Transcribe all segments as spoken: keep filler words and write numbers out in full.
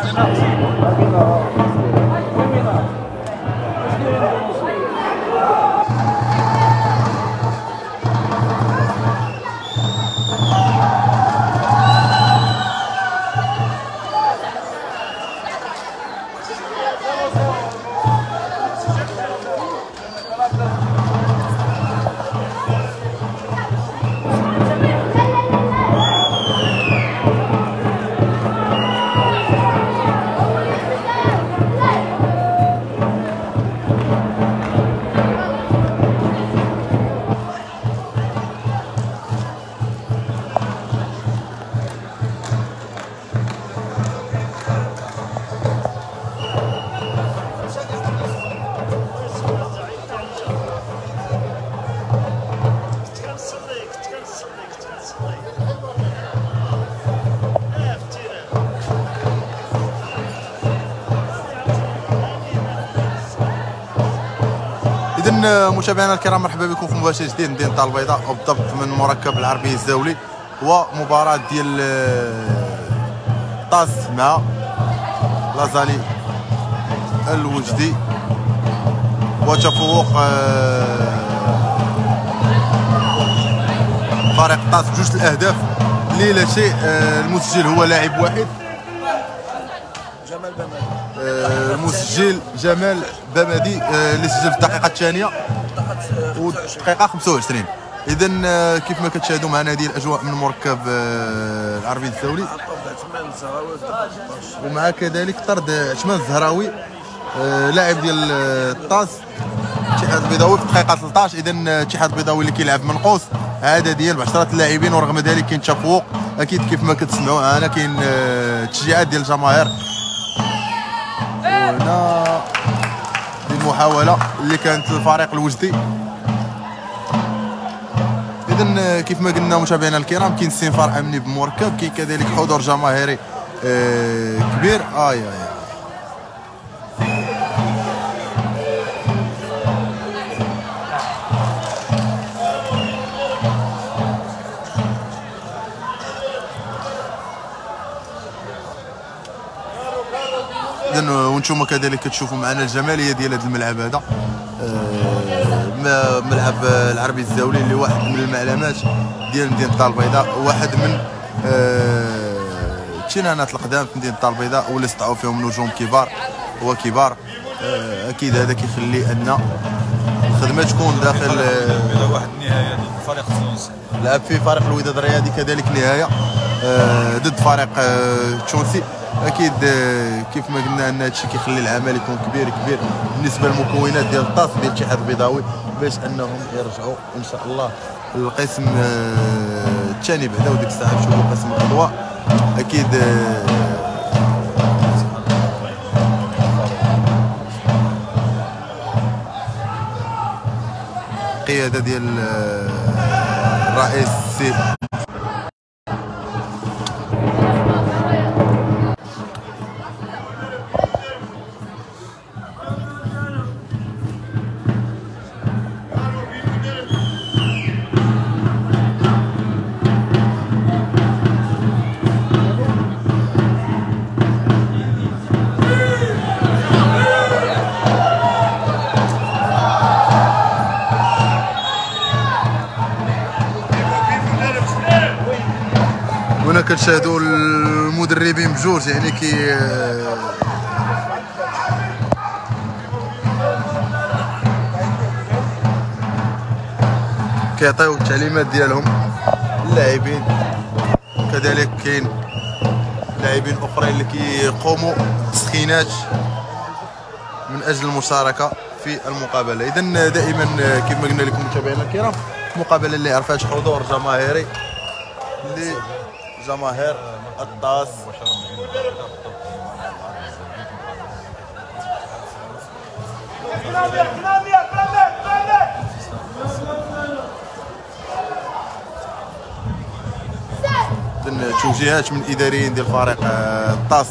إذن متابعينا الكرام، مرحبا بكم في مباشر جديد من مدينة الدار البيضاء وبالضبط من مركب العربي الزاولي، ومباراة ديال طاس مع لازالي الوجدي، وتفوق فريق طاس بجوج الاهداف اللي لا شيء. المسجل هو لاعب واحد، جمال بمادي. المسجل جمال بمادي اللي سجل في الدقيقة الثانية والدقيقة خمسة وعشرين. إذا كيف ما كتشاهدوا معنا هذه الأجواء من مركب العربي الزاولي، ومع كذلك طرد عثمان الزهراوي لاعب ديال الطاس الاتحاد البيضاوي في الدقيقة ثلاثطاش. إذا الاتحاد البيضاوي اللي كيلعب منقوص عدديا بعشرة اللاعبين، ورغم ذلك كاين تفوق أكيد كيف ما كتسمعوا معنا. كاين تشجيعات ديال الجماهير، وهنا المحاولة اللي كانت للفريق الوجدي. إذا كيف ما قلنا متابعينا الكرام، كاين استنفار أمني بمركب، كاين كذلك حضور جماهيري كبير. آي آي إذن وانتم كذلك كتشوفوا معنا الجماليه ديال هذا الملعب. هذا آه ملعب العربي الزاولي اللي واحد من المعلمات ديال مدينه الدار البيضاء، واحد من التشنانات آه القدام في مدينه الدار البيضاء، واللي استطاعوا فيهم نجوم كبار وكبار. آه اكيد هذا كيخلي ان الخدمه تكون داخل آه واحد النهايه ضد الفريق التونسي. لعب في فريق الوداد الرياضي كذلك نهايه آه ضد فريق التونسي. آه اكيد كيف ما قلنا ان هادشي كيخلي العمل يكون كبير كبير بالنسبه للمكونات ديال الطاس ديال الاتحاد البيضاوي، باش انهم يرجعوا ان شاء الله للقسم الثاني بعدا، وديك الساعه نشوفوا قسم الاضواء. اكيد قياده ديال الرئيس السي هنا كتشاهدوا المدربين بجوج، يعني كي كيعطيو التعليمات ديالهم اللاعبين. كذلك كاين لاعبين اخرين اللي كيقوموا بتسخينات من اجل المشاركه في المقابله. اذا دائما كيف ما قلنا لكم متابعينا الكرام، مقابله اللي عرفات حضور جماهيري لجماهير الطاس. توجيهات من الاداريين ديال فريق الطاس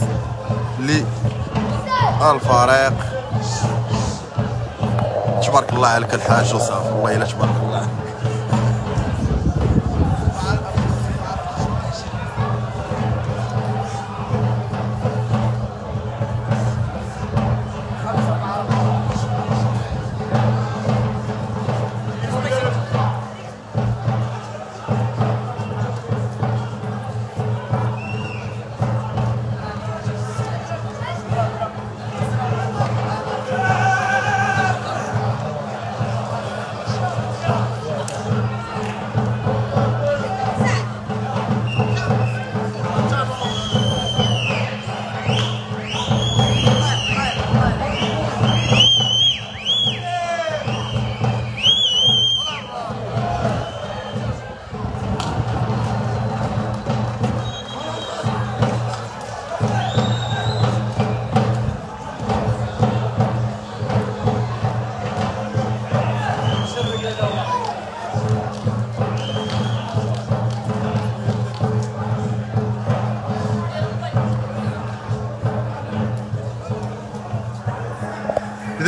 للفريق. تبارك الله عليك الحاج وصافي، والله الا تبارك الله.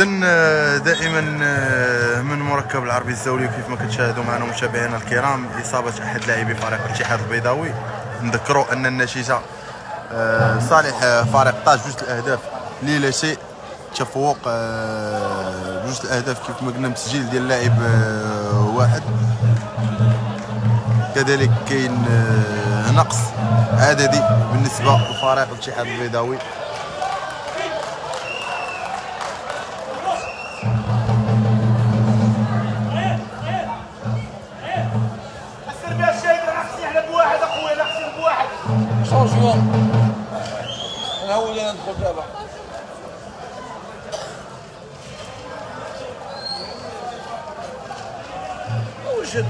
اذا دائما من مركب العربي الزولي، كيف ما كتشاهدوا معنا مشاهدينا الكرام، اصابه احد لاعبي فريق الاتحاد البيضاوي. نذكروا ان النتيجه صالح فريق طاج بجوج الاهداف لي لا شيء، تفوق بجوج الاهداف كيف ما قلنا، بتسجيل ديال لاعب واحد. كذلك كاين نقص عددي بالنسبه لفريق الاتحاد البيضاوي. شونجمون انا هو اللي ندخل دابا. وجد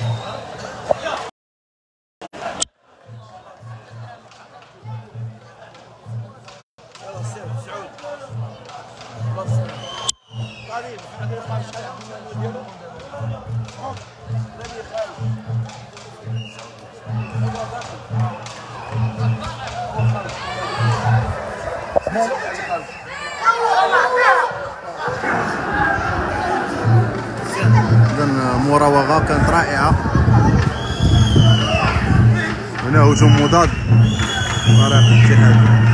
يلا سير سعود خلاص طالب هذا خارج ديالو نادي خارج اذا مراوغه كانت رائعه. هنا هجوم مضاد فريق الاتحاد.